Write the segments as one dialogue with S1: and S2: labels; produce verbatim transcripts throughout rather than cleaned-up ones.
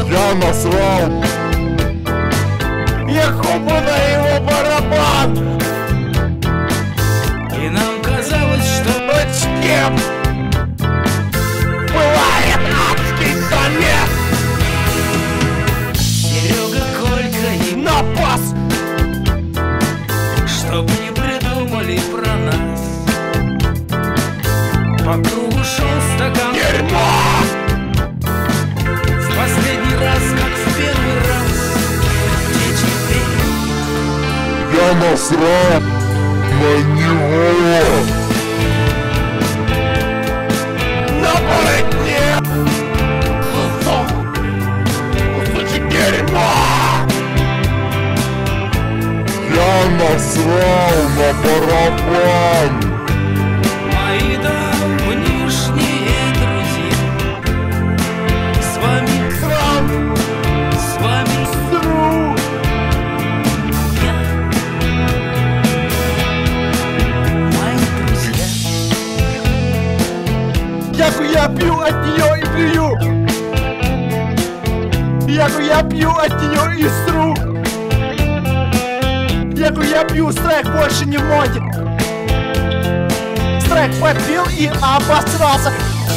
S1: Я насрал. Я хопу на его барабан.
S2: И нам казалось, что
S1: Хоть с кем бывает адский замес.
S2: Серега, Колька и
S1: На пас.
S2: чтоб не придумали про нас. По кругу шел стакан
S1: Дерьмо.
S2: в последний раз, как в первый раз. Где теперь?
S1: Я насрал на него. На полотне. Кусок. Кусочек дерьма. Я насрал на барабан.
S2: Мои давнишние друзья, с вами,
S1: Срам.
S2: с вами
S1: Сру.
S2: я, мои друзья.
S3: Яку я пью от нее и плюю. Яку я пью от нее и сру. Яку я пью, страйк больше не в моде. Страйк попил и обосрался.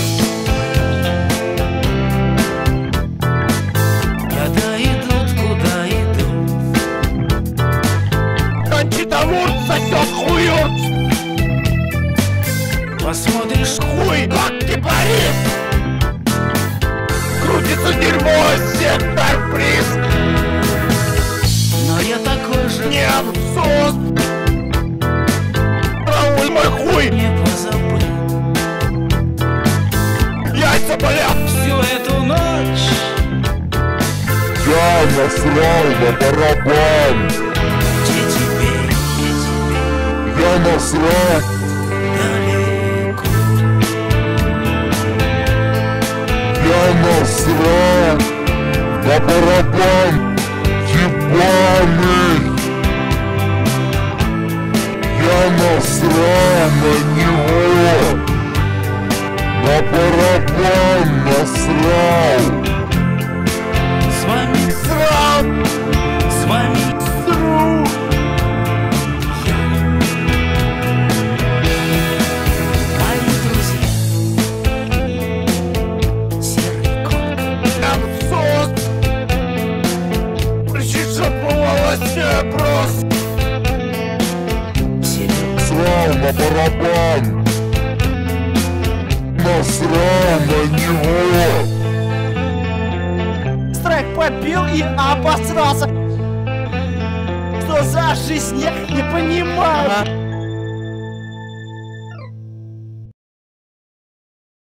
S2: Когда идут, куда идут,
S1: Кончита Вурст сосет хуёрт.
S2: посмотришь,
S1: Хуй, как кипарис. Крутится дерьмо, сектор приз.
S2: но я такой же
S1: Не абсурд. Рауль, мой хуй.
S2: не позабыл.
S1: Яйца болят.
S2: Всю эту ночь
S1: Я насрал на барабан.
S2: где теперь, где теперь
S1: Я насрал.
S2: далеко.
S1: Я насрал на барабан. Ебаный. Я насрал на него. На барабан насрал.
S2: С вами,
S1: Срам.
S2: с вами
S1: Сру.
S2: мои друзья. Серый Колька,
S1: Абсурд. Причина пололосня просто.
S2: Серега,
S1: Срал на барабан. Насрал на него.
S3: Страйк попил и обосрался. Что за жизнь, я не понимаю.